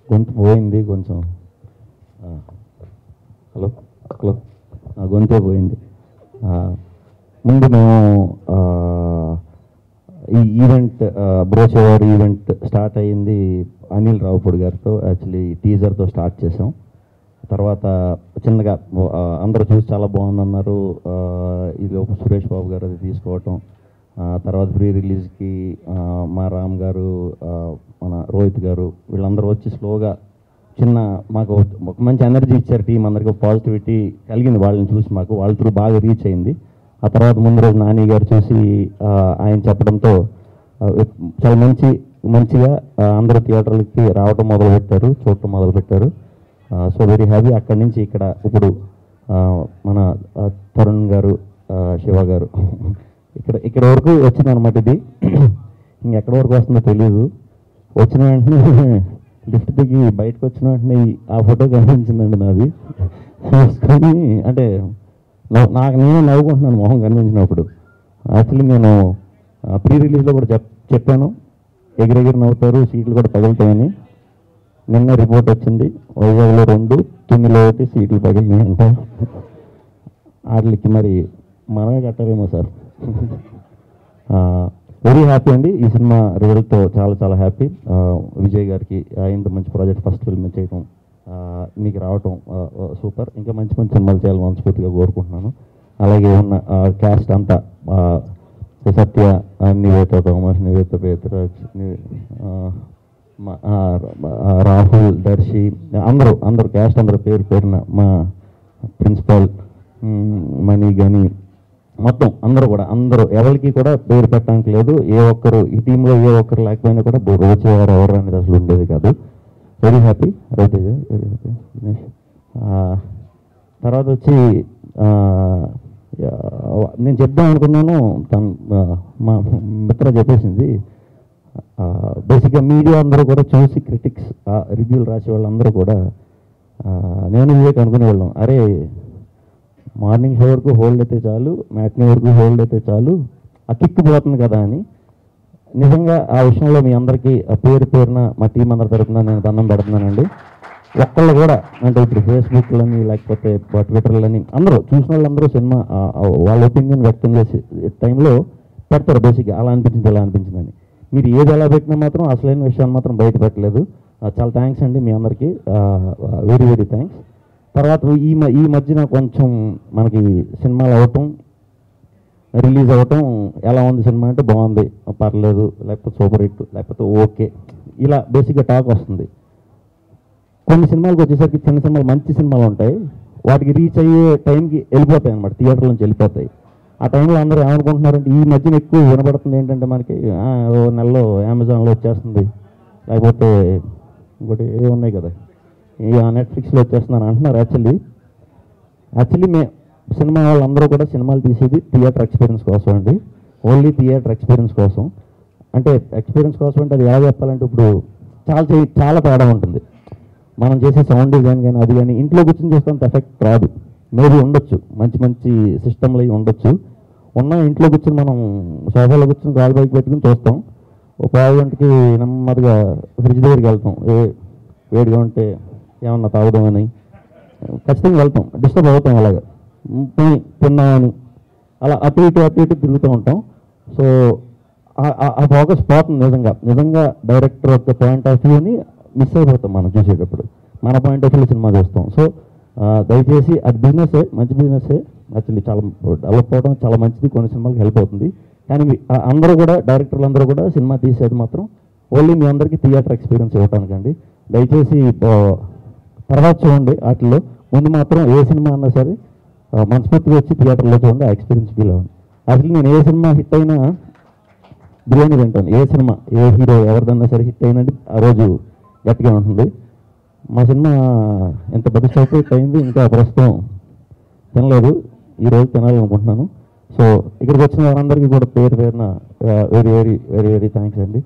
గొంతు పోయింది కొంచెం. హలో హలో గొంతే పోయింది. ముందు మేము ఈ ఈవెంట్ బ్రోచర్ ఈవెంట్ స్టార్ట్ అయ్యింది అనిల్ రావుపూడి గారితో. యాక్చువల్లీ టీజర్తో స్టార్ట్ చేసాం. తర్వాత చిన్నగా అందరూ చూసి చాలా బాగుందన్నారు. ఈ లోపు సురేష్ బాబు గారు అది తీసుకోవటం, తర్వాత ప్రీ రిలీజ్కి మా రామ్ గారు, మన రోహిత్ గారు వీళ్ళందరూ వచ్చి స్లోగా చిన్న మాకు ఒక మంచి ఎనర్జీ ఇచ్చారు. టీం అందరికీ పాజిటివిటీ కలిగింది వాళ్ళని చూసి. మాకు వాళ్ళ త్రూ బాగా రీచ్ అయింది. ఆ తర్వాత ముందు రోజు నాని గారు చూసి ఆయన చెప్పడంతో చాలా మంచిగా అందరూ థియేటర్లకి రావటం మొదలుపెట్టారు, చూడటం మొదలుపెట్టారు. So very happy. అక్కడి నుంచి ఇక్కడ ఇప్పుడు మన తరుణ్ గారు, శివ గారు ఇక్కడ వరకు వచ్చింది అనమాట. ఇది ఇంకెక్కడి వరకు వస్తుందో తెలీదు. వచ్చిన వెంటనే లిఫ్ట్ దిగి బయటకు వచ్చిన వెంటనే ఆ ఫోటో కనిపించిందండి నాది. చూసుకొని అంటే నేనే నవ్వుకుంటున్నాను మొహం కనిపించినప్పుడు. యాక్చువల్లీ నేను ప్రీ రిలీజ్లో కూడా చెప్పాను ఎగిరెగిరి నవ్వుతారు, సీట్లు కూడా పగులుతాయని. నిన్న రిపోర్ట్ వచ్చింది, వైజాగ్లో 2, తుమ్మిలో 1 సీట్లు పగిలినాయి అంట. వాటికి మరి మనమే కట్టారేమో సార్. వెరీ హ్యాపీ అండి ఈ సినిమా రిజల్ట్తో. చాలా హ్యాపీ. విజయ్ గారికి ఇంత మంచి ప్రాజెక్ట్ ఫస్ట్ ఫిల్మ్ చేయటం, మీకు రావటం సూపర్. ఇంకా మంచి సినిమాలు చేయాలని మనస్ఫూర్తిగా కోరుకుంటున్నాను. అలాగే ఉన్న క్యాస్ట్ అంతా సత్య, నివేత థోమస్, నివేత పేతరాజ్, రాహుల్, దర్శి, అందరూ క్యాస్ట్ అందరూ పేరున, మా ప్రిన్సిపాల్ మనీ కానీ మొత్తం అందరూ ఎవరికి కూడా పేరు పెట్టడానికి లేదు. ఏ ఒక్కరు ఈ టీంలో ఏ ఒక్కరు లేకపోయినా కూడా వచ్చేవారు ఎవరు అనేది అసలు ఉండేది కాదు. Very happy. Raviteja very happy. తర్వాత వచ్చి నేను చెప్దాం అనుకున్నాను, మా మిత్ర చెప్పేసింది. బేసిక్గా మీడియా అందరూ కూడా చూసి క్రిటిక్స్ రివ్యూలు రాసే వాళ్ళందరూ కూడా నేను వివేక్ అనుకునేవాళ్ళం, అరే మార్నింగ్ షో వరకు హోల్డ్ అయితే చాలు, మ్యాట్నీ వరకు హోల్డ్ అయితే చాలు, ఆ కిక్ పోతుంది కదా అని. నిజంగా ఆ విషయంలో మీ అందరికీ పేరున మా టీం అందరి తరఫున నేను దండం పెడుతున్నానండి. ఒక్కళ్ళు కూడా అంటే ఇప్పుడు ఫేస్బుక్లని లేకపోతే ట్విట్టర్లని అందరూ చూసిన వాళ్ళందరూ సినిమా వాళ్ళ ఒపీనియన్ వ్యక్తం చేసే టైంలో పెడతారు. బేసిక్గా అలా అనిపించింది ఇలా అనిపించిందని. మీరు ఏది ఎలా పెట్టినా మాత్రం అసలైన విషయాన్ని మాత్రం బయట పెట్టలేదు. చాలా థ్యాంక్స్ అండి మీ అందరికీ. Very thanks. తర్వాత ఈ మధ్యన కొంచెం మనకి సినిమాలు అవ్వటం, రిలీజ్ అవ్వటం, ఎలా ఉంది సినిమా అంటే బాగుంది, పర్లేదు, లేకపోతే సూపర్ హిట్, లేకపోతే ఓకే, ఇలా బేసిక్గా టాక్ వస్తుంది. కొన్ని సినిమాలకు వచ్చేసరికి చిన్న సినిమాలు మంచి సినిమాలు ఉంటాయి, వాటికి రీచ్ అయ్యే టైంకి వెళ్ళిపోతాయి అనమాట, థియేటర్ నుంచి వెళ్ళిపోతాయి. ఆ టైంలో అందరూ ఏమనుకుంటున్నారంటే ఈ మధ్యన ఎక్కువ వినపడుతుంది ఏంటంటే మనకి నెలలో అమెజాన్లో వచ్చేస్తుంది, లేకపోతే ఇంకోటి ఉన్నాయి కదా నెట్ఫ్లిక్స్లో వచ్చేస్తున్నాను అంటున్నారు. యాక్చువల్లీ సినిమా వాళ్ళందరూ కూడా సినిమాలు తీసేది థియేటర్ ఎక్స్పీరియన్స్ కోసం అండి. ఓన్లీ థియేటర్ ఎక్స్పీరియన్స్ కోసం. అంటే ఎక్స్పీరియన్స్ కోసం అంటే అది ఎలా చెప్పాలంటే ఇప్పుడు చాలా తేడా ఉంటుంది. మనం చేసే సౌండ్ డిజైన్ కానీ అది కానీ ఇంట్లో కూర్చొని చూస్తే ఎఫెక్ట్ రాదు. మేబీ ఉండొచ్చు, మంచి సిస్టమ్లు అవి ఉండొచ్చు. ఇంట్లో కూర్చొని మనం సోఫాలో కూర్చొని గాలి బైక్ పెట్టుకుని చూస్తాం. ఒక 5 గంటకి నెమ్మదిగా ఫ్రిడ్జ్ దగ్గరికి వెళ్తాం, వేడిగా ఉంటే ఏమన్నా తాగుదామని ఖచ్చితంగా వెళ్తాం, డిస్టర్బ్ అవుతాం, అలాగా తిన్నామని అలా అటు ఇటు తిరుగుతూ ఉంటాం. సో ఆ ఫోకస్ పోతుంది. నిజంగా డైరెక్టర్ యొక్క పాయింట్ ఆఫ్ వ్యూని మిస్ అయిపోతాం మనం చూసేటప్పుడు. మన పాయింట్ ఆఫ్ వ్యూ సినిమా చూస్తాం. సో దయచేసి అది బిజినెస్సే, మంచి బిజినెస్సే. యాక్చువల్లీ చాలా డెవలప్ అవడం చాలా మంచిది, కొన్ని సినిమాలకు హెల్ప్ అవుతుంది. కానీ అందరూ కూడా డైరెక్టర్లు అందరూ కూడా సినిమా తీసేది మాత్రం ఓన్లీ మీ అందరికీ థియేటర్ ఎక్స్పీరియన్స్ ఇవ్వటానికండి. దయచేసి తర్వాత చూడండి. వాటిల్లో ముందు మాత్రం ఏ సినిమా అన్నా సరే మనస్ఫూర్తిగా వచ్చి థియేటర్లో చూడండి, ఆ ఎక్స్పీరియన్స్ ఫీల్ అవ్వండి. అసలు నేను ఏ సినిమా హిట్ అయినా బిర్యానీ తింటాను. ఏ సినిమా ఏ హీరో ఎవరిదన్నా సరే హిట్ అయినంటే ఆ రోజు గట్టిగా ఉంటుంది. మా సినిమా ఎంత పెద్ద స్టాక్ హిట్ అయింది, ఇంకా ప్రస్తుతం తినలేదు, ఈరోజు తినాలనుకుంటున్నాను. సో ఇక్కడికి వచ్చిన వారందరికీ కూడా పేరున వెరీ థ్యాంక్స్ అండి.